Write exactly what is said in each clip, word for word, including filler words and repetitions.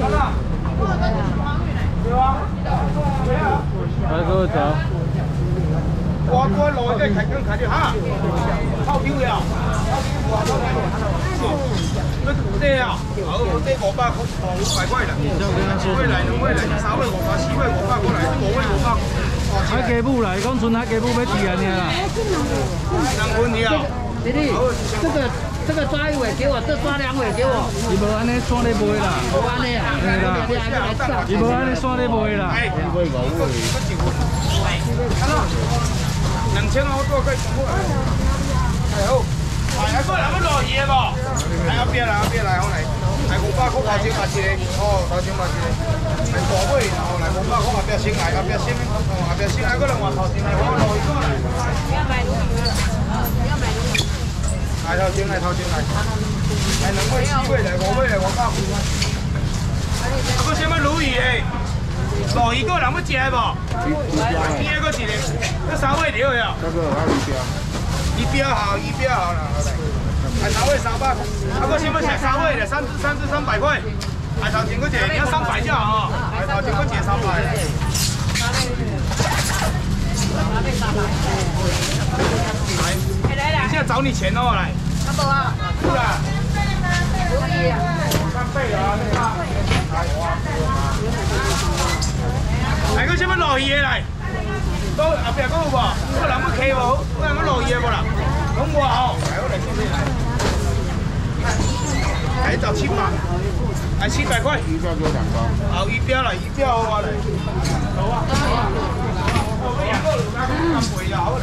来，各位走。 我我路个开工开着哈，臭丢了，臭丢啊！那对啊，好，这五百块，五百块啦。位来，两位来，三位五百，四位五百过来，五位五百。 海家母啦，讲剩海家母要住安尼啦。 两分了。 弟弟，这个这个抓一尾给我，这抓两尾给我。 伊无安尼线咧卖啦。 无安尼啊？ 对啦。伊无安尼线咧卖啦。 哎，五位五位。看到。两千我多可以全部来。哎好，哎，个人要落鱼的无？哎，后边来，后边来，我来。来五百块头前嘛一个，哦，头前嘛一个。来大尾，然后来五百块后边先来，后边先，哦，后边先来个人话头前来，我落鱼过来。不要买鲈鱼了，不要买鲈鱼。来头前来，头前来。来两位、四位来，五位来，五百块。啊，个什么鲈鱼诶？落鱼个人要食无？边个一个？这三位了呀？这个还有一标。一标好，一标好了，好来。哎，三位三百，啊，个先要食三位的，三只三只三百块。哎，头前个姐，你要三百就好哦。哎，头前个姐三百。来，你现在找你钱哦，来。他不啊？是啊。可以啊。三倍啊，那个。来个什么落鱼的来？都后壁讲有无？个人要客无？个人要落鱼的无啦？讲无吼？来，我来先来。来找七百，来七百块。鱼标给我两包。好，鱼标来，鱼标我来。走啊！我两个两个贵啦，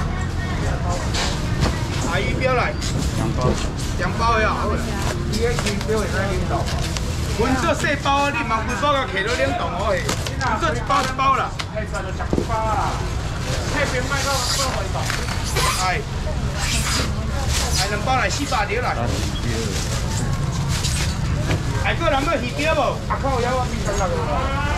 好。来鱼标来。两包。两包呀，好啦。伊个鱼标会使领导。阮做细包，你嘛规包甲摕到冷冻好诶。做一包一包啦。哎，做就十包啦。迄边卖到到回头。哎。来两包来四百条来。哎，个人要鱼标无？啊，靠，有我二十六个。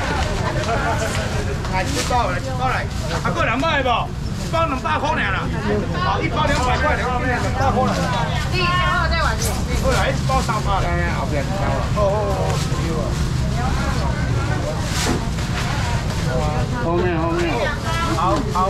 来一包来，一包来。啊，个人买无？一包两百块尔啦。好，一包两百块，两百两百块啦。你以前我再玩去。好来，一包三百。哎，后边一包啦。好好好。 后面后面。 好好。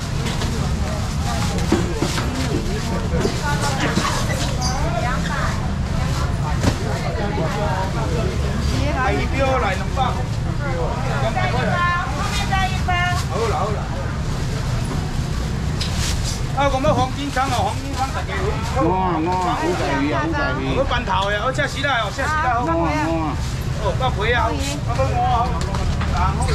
来一标来两百，两百块来。后面再一包。好啦好啦。啊，我们黄金仓哦，黄金仓大家有。 我我五十鱼啊，五十鱼。 我板头呀，我吃时来哦，吃时来好。 我我。 哦，到皮啊，我我我。然后。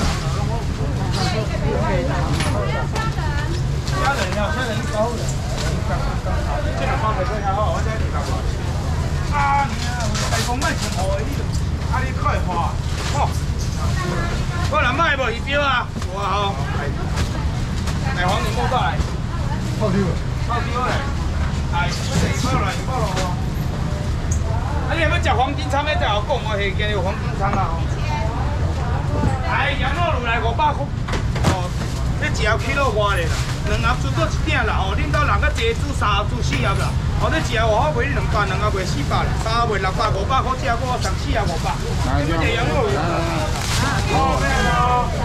家人呀，家人高的。这两包袂过遐好，我再二十块。啊，大公卖全好的，啊你快花，吼！我人买无鱼标啊，哇吼！来黄金报过来，报丢，报丢来，来，报来，报来哦。啊，你要食黄金仓的，再后讲，我下今有黄金仓啦吼。来，羊肉卤来五百块，哦，这一盒 kilo 外的啦。两盒做做一鼎啦，吼，恁兜人较济煮三盒煮四盒啦，吼，你一盒外口卖你两百，两盒卖四百咧，三盒卖六百、五百块，只盒我上四盒五百。你们这羊肉有？哦，没有。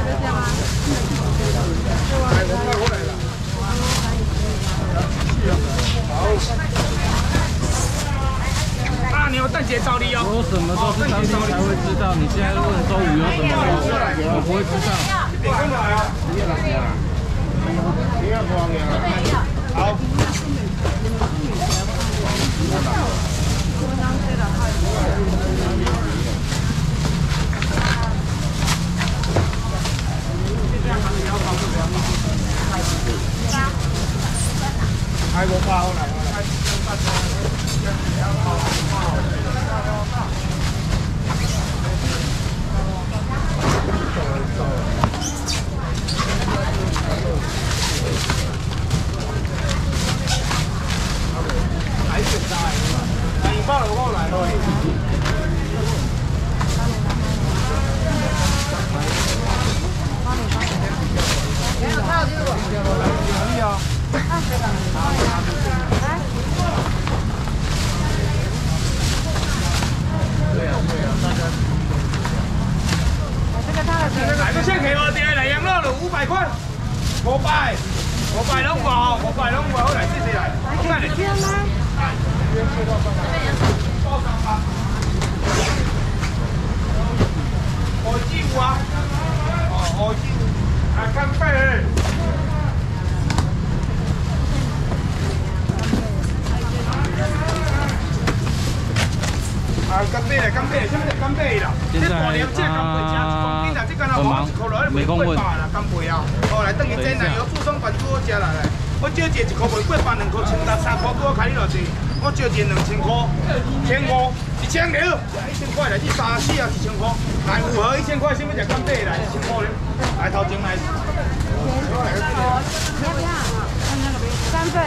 来五百过来了。好。啊，你有蛋姐照例哦。 我什么都是当天才会知道，你现在问周五有什么，我不会知道。 你干嘛呀？不要光呀！好。还五百好来，来一大，来一包了我来了。 百块，五百，五百拢无吼，五百拢无，好来，谢谢来，我看你。五支有啊，哦，五支，啊，干贝。 啊，干贝啦，干贝，什么叫干贝啦？这大粒这干贝吃一公斤啦，这干那我一口落去卖八百啦，干贝啊！哦，来等于这奶油注松饭煮好食啦来。我少一一块卖八百，两块千六，三块多开你落去。我少一两千块，千五，一千六，一千块来，这三四啊，一千块。来符合一千块，什么叫干贝来？一千块咧，来头前来。 三份。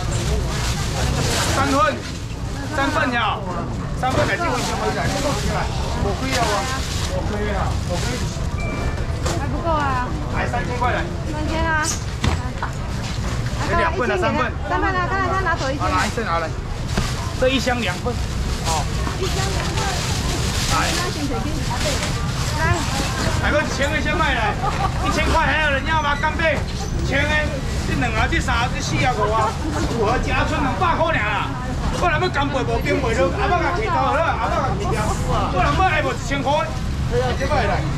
三份，三份呀。 三份来，这回先回来，这个起来，无亏啊哇，无亏啊，无亏。 还不够啊？ 来三千块来。 三千啊。 这两份啊，三份。 三份啊，刚才他拿走一千。 拿一份拿来。这一箱两份。哦。 一箱两份。来。来。 来个一千个先卖来，一千块还有人要吗？干贝，一千个，这两啊，这三啊，这四啊，五啊，符合家村两百块尔啦。 我若要干贝无冰袂落，阿爸甲摕刀好啦，阿爸甲摕掉。我若要爱无一千块，这摆来。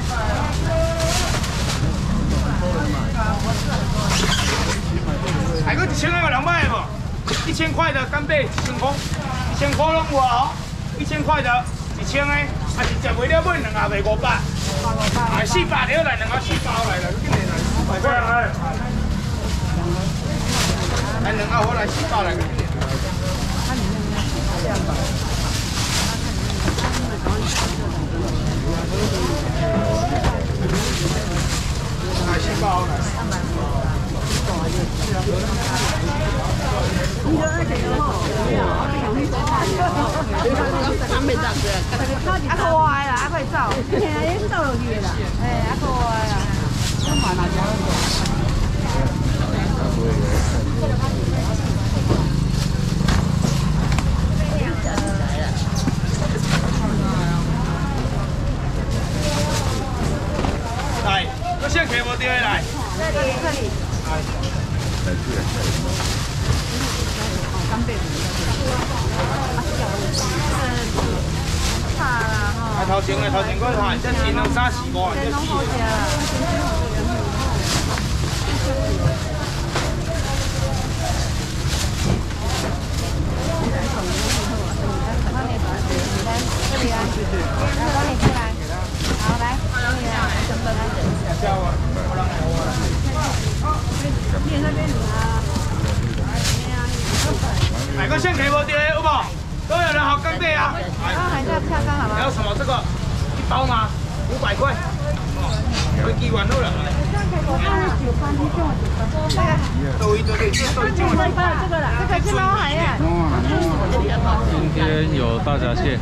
还佫一千个两百无？一千块的干贝一千块，一千块拢有啊！一千块的，一千个，还是食袂了买两盒卖五百。哎，四百条来，两盒四包来了，紧来来，四百块来。来两盒好来四包来。 来四包来。 阿可爱啦，阿可走，现在已经走落去啦。哎，阿可爱啦。 来，我先开无对来。 这里，这里。 来头前的头前我看，这一两三四五，这四个。 这里啊，来，帮你出来。好，来，这里啊，整本来。 叫啊，我让我啊。 你那边啊。 来个先开无对，有无？都有人好干贝啊！ 啊，还在跳缸好吗？ 还有什么？这个一包吗？五百块。飞机完好了。都一堆的，都一堆的。 这个了，这个是猫海呀。 今天有大闸蟹。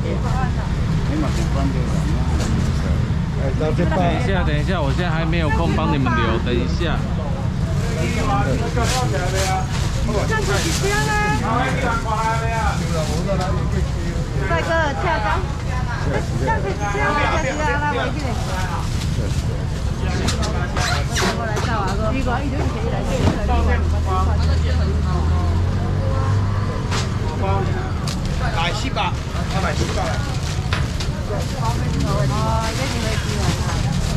等一下，等一下，我现在还没有空帮你们留，等一下。 这是几箱呢？帅哥，跳缸。这样子几箱啊？这几箱来回去嘞。我来找啊哥。如果一直可以来这里。 来四百，我来四百来。 哦，这是飞机了。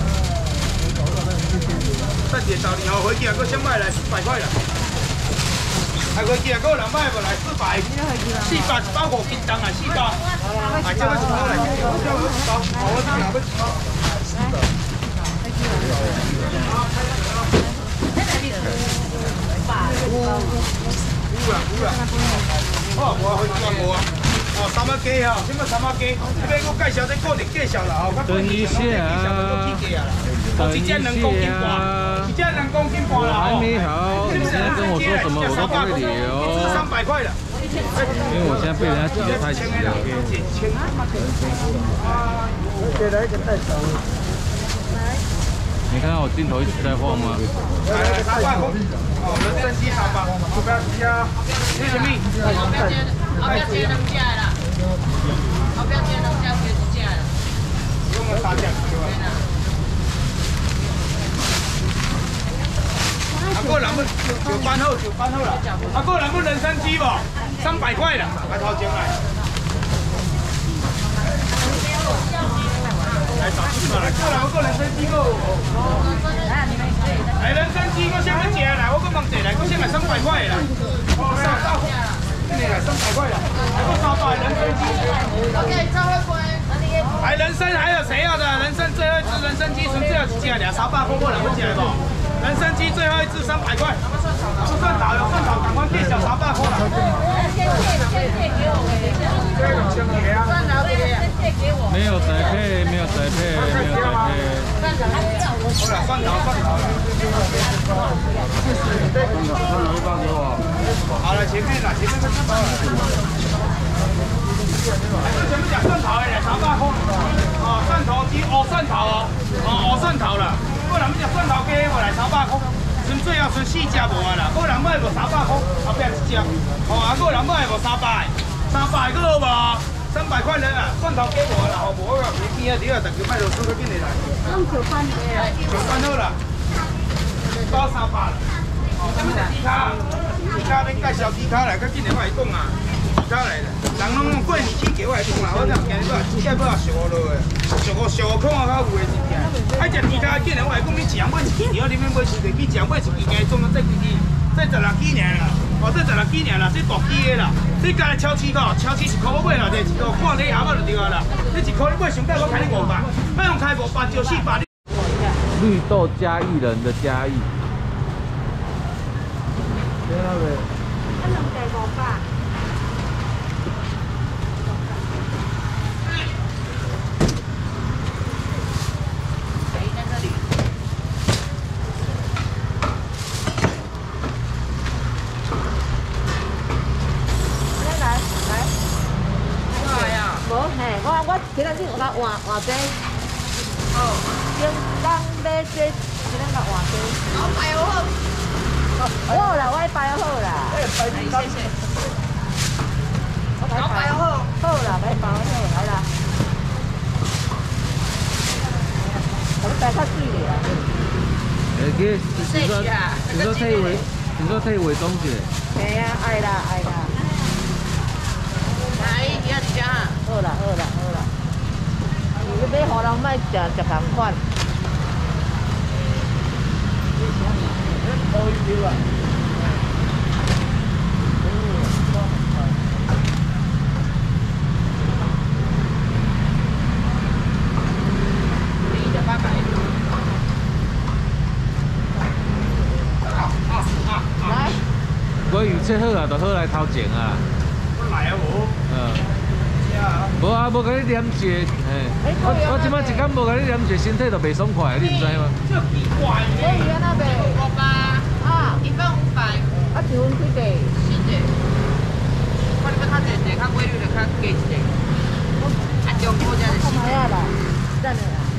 等下到年后飞机啊，搁先买来四百块啦。还飞机啊，搁两百无来四百。四百一包五斤重啊，四包。来这个一包来，这个一包，我这两个一包。有啦有啦。哦，我飞机啊无啊。哦，三蚊鸡啊，什么三蚊鸡？这边我介绍这个人介绍啦，哦， 等一下， 哦，一件两公斤半，一件两公斤半啦， 还没好，你现在跟我说什么我都不会留。 这是三百块的， 因为我现在被人家挤得太急了。你看到我镜头一直在晃吗？ 来三百，哦，人参鸡三百，不要鸡啊，这是什么？后壁接两只啦，后壁接两只，接一只啦。用个三只对吧？ 要就翻好就翻好啦。啊，个人要人参鸡无？三百块啦，来头前来。来找几个来，个人要个人参鸡个。来人参鸡，我先要食来，我搁问一来，我先来三百块啦。三百块，今年来三百块啦，还有三百人参鸡。OK， 超会贵。来人参还有谁要的？人参最后一只人参鸡，剩最后一只俩三百块，我来不起来不？人参鸡最后一只三百块。不算倒有算倒，赶快变小三百块了。先借先借给我们，这个先给啊。算倒给先借给我。没有宅配，没有宅配，没有宅配。算倒好了，算倒算倒了。算倒一包给我。好了，前面了，前面是包了。前面讲蒜头的，三百块。哦，蒜头鸡，哦蒜头哦，哦哦蒜头了。我人要食蒜头鸡，我来三百块。纯粹要剩四只无啊啦，个人买无三百块，后壁一只。哦，啊个人买无三百，三百个好无？三百块人啊，蒜头鸡无啦，好无啊，旁边啊，你啊，逐个卖落水，紧来来。弄九番的啊。九番好啦，包三百啦。哦，什么是猪脚？猪脚免介绍猪脚来，较紧的我来讲啊。猪脚来啦，人拢用过年去叫我来讲啦，我这今日都猪脚要烧落去，烧个烧个看啊，较有诶真正。爱食猪脚紧的我来讲，你一样买一支条，你免买一个去，一样买一支鸡总啊，这几支，这十六支尔啦。哦，这十六支尔啦，这大支的啦。你家来超市个，超市一箍我买落地一箍，看你下尾就对啊啦。你一箍你买上盖，我开你五百，要用开五百就四百。 绿豆嘉义人的嘉义。对啊呗。 一两地五百。今日你有甲换换杯，哦，今刚买这，今日甲换杯。我排好。好啦，我排好啦。谢谢。我排好。好啦，排包好，来啦。我排较水咧。 诶，去，你说，你说退回，你说退回中学。 系啊，爱啦爱啦。来，你要吃啊？好啦好啦好啦。你买互人卖食食同款。来， 我预测好啊，就好来头前啊。 我来啊无？ 嗯。无啊，无甲你黏住，嘿，我我即摆一工无甲你黏住，身体就袂爽快，你毋知吗？ 这奇怪呢。 所以安那卖五百啊，一份五百，啊一份几块？四块。看你要较济济，较规律就较加一块。啊，中古才是四块啦，真的啦。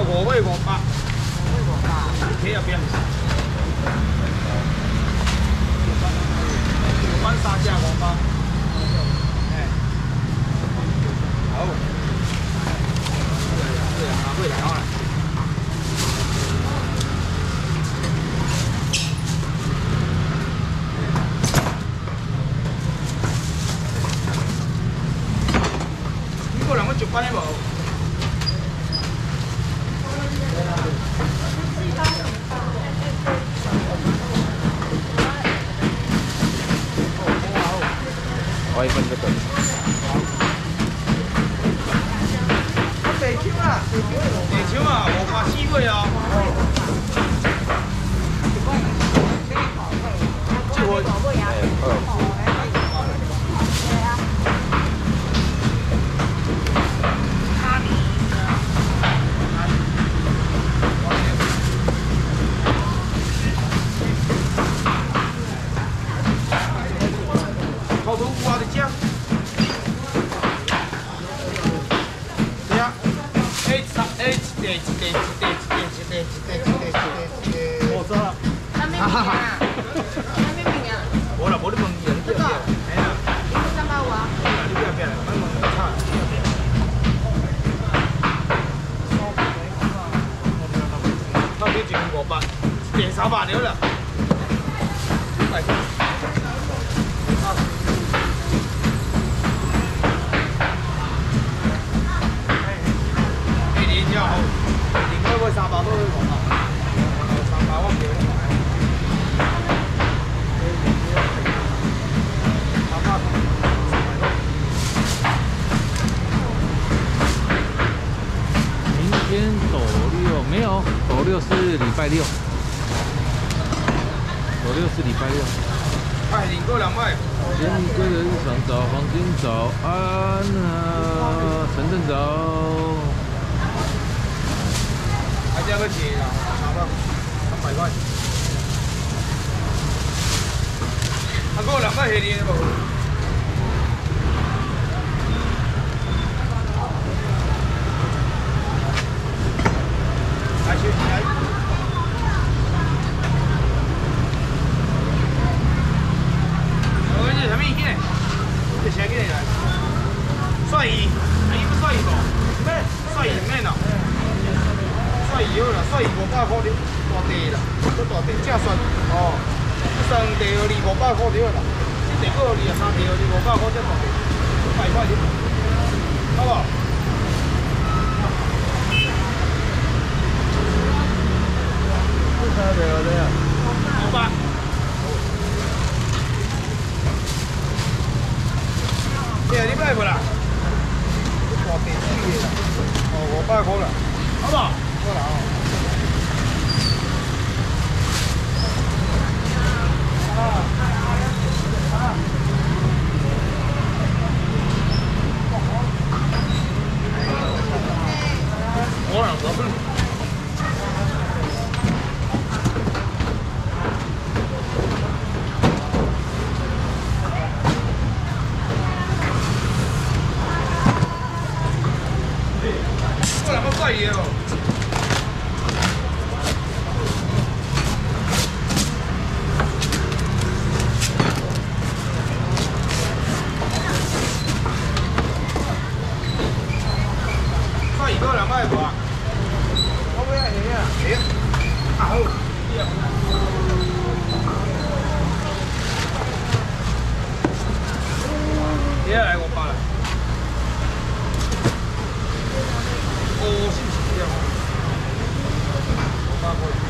五尾五百，五尾五百，企入边。翻三只五百。哎，好。对啊，拿回来好了。 个人我一般的无。 我一份就对。 啊，地球啊，地球啊，五块四尾啊。这我。哎，好多挖的酱。对呀 ，H 三 H H H H H H H。我知道。哈哈哈。我啦，无你问伊啊，你不要变。哎呀。你三百五啊？你不要变，我问你差。那你一五百，第三百了啦。来。 好，另外嗰三百都去講啦，三百我唔要。三百。 明天斗六没有，斗六是礼拜六，斗六是礼拜六。 快点过两位。 珍贵的日常早，黄金早安啊，晨晨早。 还加个钱啊，三百，三百块。啊，嗰兩蚊係你冇？來去來。我這什麼嘢？這誰給你來？帥姨，哎，不帥姨不？咩？帥姨咩呢？ 帥姨好啦，帥姨五百塊了，大地啦，都大地，正順哦。上地二五百塊了啦，地嗰二啊三地二五百塊正大地，百塊了，好不好？多少地嗰啲啊？五百。你係點解佢啦？大地豬嘢啦，哦五百塊啦，好不好？ 过来哦。啊啊！我两个份。过两个怪爷哦。 接下来我八了，哦，是不是这样？我八过。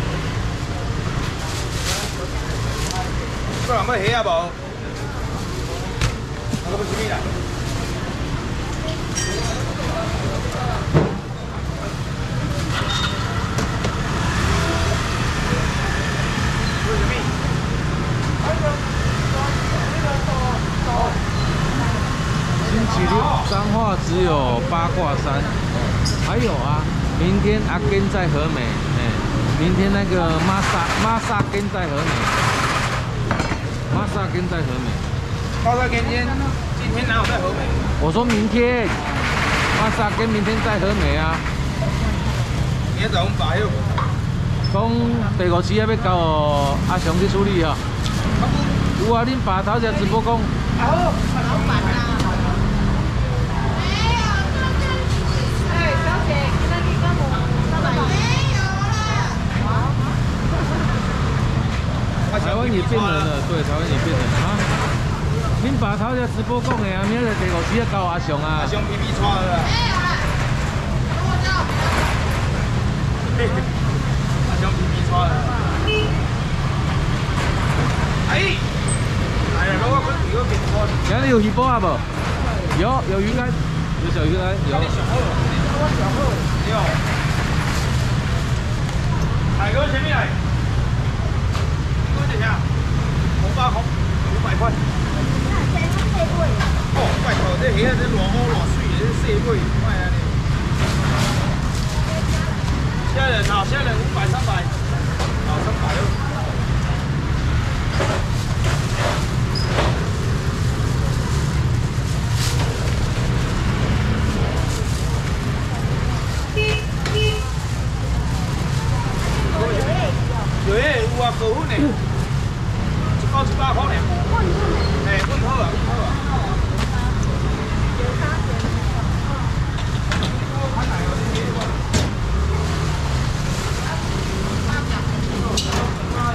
个人要虾啊无？那个不是咩啦？为什么？ 星期六彰化只有八卦山，还有啊，明天阿根在和美，哎，明天那个玛莎玛莎根在和美，玛莎根在和美。 玛莎根今天今天哪有在和美？ 我说明天，玛莎根明天在和美啊。 明明仔载阮爸迄个。 讲第五次还要交阿雄去处理哦。有啊，恁爸头只直播讲。 老板啊。哎，小姐，今天你干嘛？没有啦。 台湾也变人了，对，台湾也变人啊。恁爸头只直播讲的啊，明仔第五次要交阿雄啊。 阿雄皮皮穿的啦。没有啦，跟我叫。阿雄皮皮穿的。哎。 今日有鱼煲啊不？有，有鱼干，有小鱼干，有。 有。海哥前面来。多少钱啊？五百块，五百块。哦，五百块，这鱼啊，这偌好偌水，这细尾，卖安尼。虾仁啊，虾仁五百、三百，啊，三百哦。 有诶，有啊，高粉诶，一包一百块呢。嘿，稳好啊，稳好啊。